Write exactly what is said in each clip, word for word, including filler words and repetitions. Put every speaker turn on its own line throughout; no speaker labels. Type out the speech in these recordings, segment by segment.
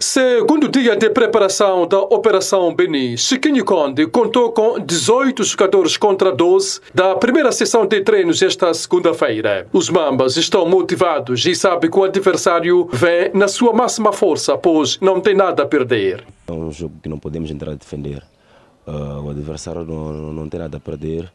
Segundo dia de preparação da Operação Beni, Chiquinho Conde contou com dezoito jogadores contra doze da primeira sessão de treinos esta segunda-feira. Os Mambas estão motivados e sabem que o adversário vem na sua máxima força, pois não tem nada a perder.
É um jogo que não podemos entrar a defender. Uh, o adversário não, não tem nada a perder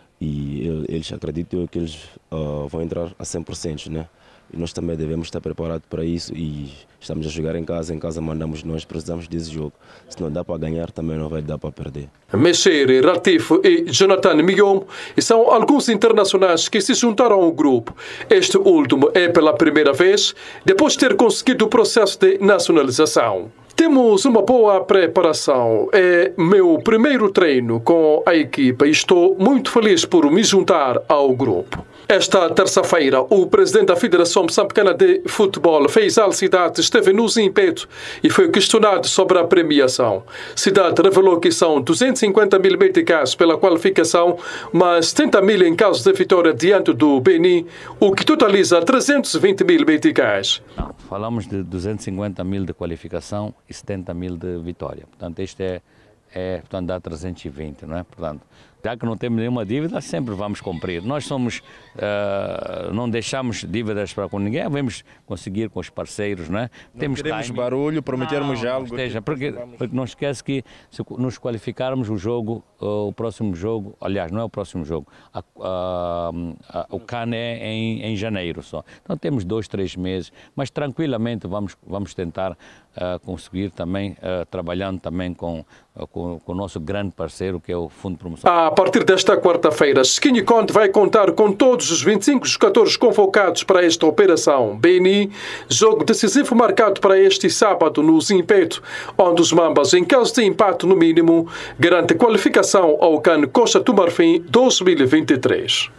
e eles acreditam que eles uh, vão entrar a cem por cento, né? E nós também devemos estar preparados para isso e estamos a jogar em casa, em casa mandamos nós, precisamos desse jogo. Se não dá para ganhar, também não vai dar para perder.
Mexere, Ratifo e Jonathan Miyom são alguns internacionais que se juntaram ao grupo. Este último é pela primeira vez, depois de ter conseguido o processo de nacionalização. Temos uma boa preparação. É meu primeiro treino com a equipa e estou muito feliz por me juntar ao grupo. Esta terça-feira, o presidente da Federação Moçambicana de Futebol, Faisal Cidade, esteve no Zimpeto e foi questionado sobre a premiação. Cidade revelou que são duzentos e cinquenta mil meticais pela qualificação, mas setenta mil em caso de vitória diante do Beni, o que totaliza trezentos e vinte mil meticais.
Não, falamos de duzentos e cinquenta mil de qualificação e setenta mil de vitória. Portanto, este é, é portanto, dá trezentos e vinte, não é? Portanto, já que não temos nenhuma dívida, sempre vamos cumprir. Nós somos, uh, não deixamos dívidas para com ninguém, vamos conseguir com os parceiros, não é?
Não
temos
queremos
timing.
barulho, prometermos
não,
algo.
Esteja, porque, porque não esquece que se nos qualificarmos o jogo, uh, o próximo jogo, aliás, não é o próximo jogo, a, a, a, o C A N é em, em janeiro só. Então temos dois, três meses, mas tranquilamente vamos, vamos tentar uh, conseguir também, uh, trabalhando também com, uh, com, com o nosso grande parceiro, que é o Fundo de Promoção.
A partir desta quarta-feira, Chiquinho Conde vai contar com todos os vinte e cinco jogadores convocados para esta operação. Beni, jogo decisivo marcado para este sábado no Zimpeto, onde os Mambas, em caso de empate no mínimo, garante qualificação ao C A N Costa do Marfim dois mil e vinte e três.